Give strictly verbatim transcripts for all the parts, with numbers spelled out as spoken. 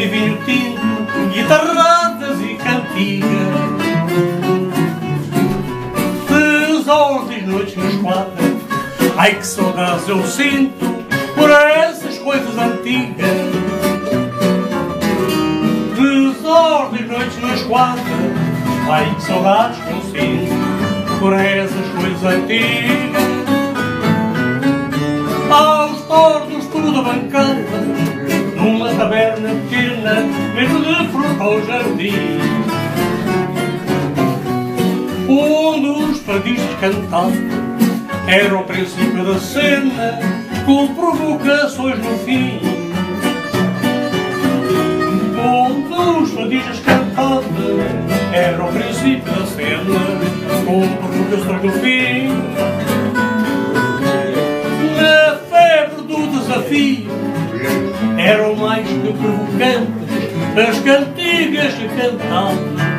vinho tinto, guitarradas e cantigas. Desordens, noites na esquadra, ai que saudades eu sinto por essas coisas antigas. Desordens, noites na esquadra, ai que saudades que eu sinto por essas coisas antigas. Aos tordos tudo bancada, numa taberna pequena, mesmo de fruta ao jardim, onde os fadistas cantavam, era o princípio da cena, com provocações no fim. Onde os fadistas cantavam, era o princípio da cena, com provocações no fim. Na febre do desafio, eram mais que provocantes as cantigas que cantavam.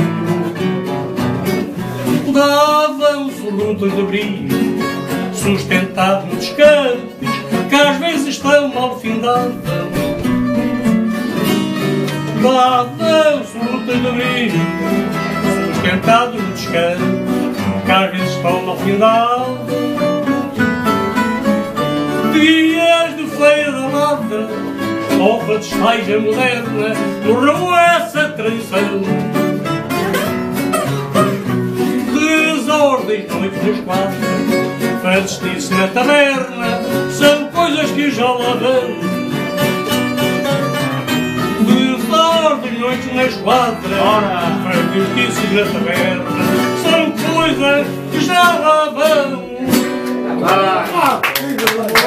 Davam-se lutas de brilho, sustentados nos cantos, que às vezes tão mal findavam. Davam-se lutas de brilho, sustentados nos cantos, que às vezes tão mal findavam. Dias de feira da mata, ova de esteja moderna, morreu essa tradição. Desordens, noites na esquadra, fadistice na taberna, são coisas que já lá vão. Desordens, noites na esquadra, fadistice na taberna, são coisas que já lá vão. Ah,